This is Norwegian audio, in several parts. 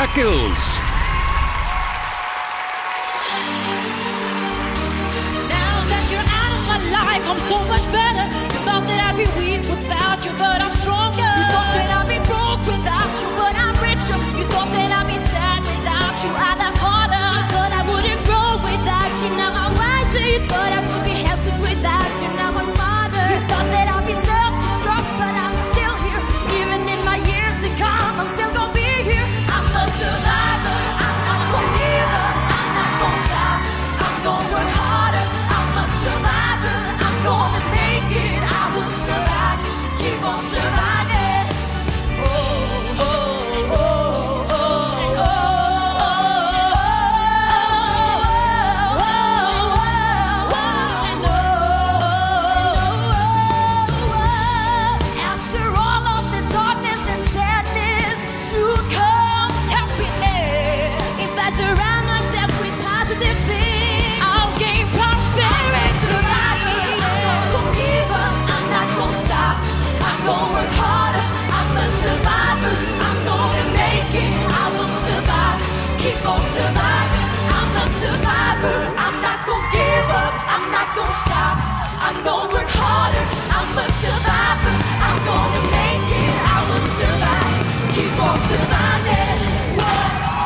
Shackles. Now that you're out of my life, I'm so much better. You thought that I'd be weak without you, but I'm stronger. You thought that I'd be broke without you, but I'm richer. You thought that I'd be sad without you, I laugh harder. You thought I wouldn't grow without you, now I'm wiser. You thought I would be helpless without you, now I'm smarter. You thought that I'd be self-destruct, but I'm still here. Even in my years to come, I'm still gonna be here. I'm a survivor, I'm not gonna give up, I'm not gonna stop, I'm gonna work harder. I'm a survivor, I'm gonna make it, I will survive, keep on surviving. Oh, oh, oh, oh, oh, after all of the darkness and sadness, soon comes happiness. If I surround myself with positive things, I'll gain prosperity. I'm a survivor, I'm not gonna give up, I'm not gonna stop, I'm gonna work harder. I'm a survivor, I'm gonna make it, I will survive, keep on surviving. I'm a survivor, I'm not gonna give up, I'm not gonna stop, I'm gonna work harder. I'm a survivor, I'm gonna make it, I will survive, keep on surviving. Whoa.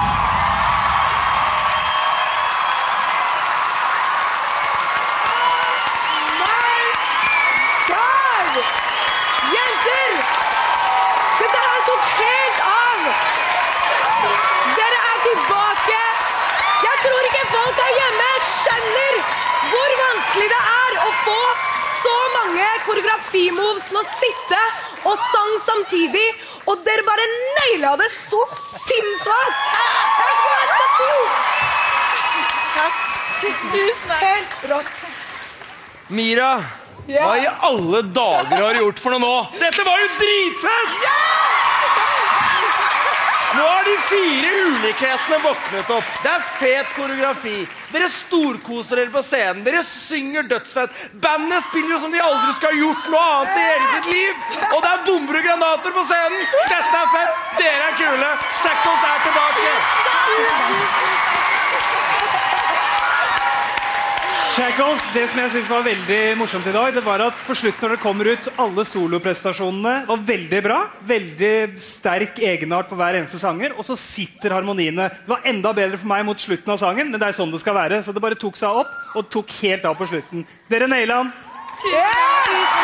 God! Jenter! Dette her tok helt av! Dere er tilbake! Jeg tror ikke folk der hjemme skjønner hvor vanskelig det er å få så mange koreografimoves til å sitte og sang samtidig, og dere bare nailet det så sinnssvakt! Jeg vet ikke hva jeg skal si! Takk. Tusen takk. Helt rått. Mira, hva i alle dager har du gjort for noe nå? Dette var jo dritfett! Nå har de 4 ulikhetene våknet opp. Det er fet koreografi. Dere storkoser dere på scenen. Dere synger dødsfett. Bandet spiller jo som de aldri skal ha gjort noe annet i hele sitt liv. Og det er bomber og granater på scenen. Dette er fett. Dere er kule. Shackles er tilbake. Shackles, det som jeg synes var veldig morsomt i dag, det var at på slutt når det kommer ut alle soloprestasjonene var veldig bra, veldig sterk egenart på hver eneste sanger, og så sitter harmoniene. Det var enda bedre for meg mot slutten av sangen, men det er sånn det skal være, så det bare tok seg opp og tok helt av på slutten. Dere nailet den. Tusen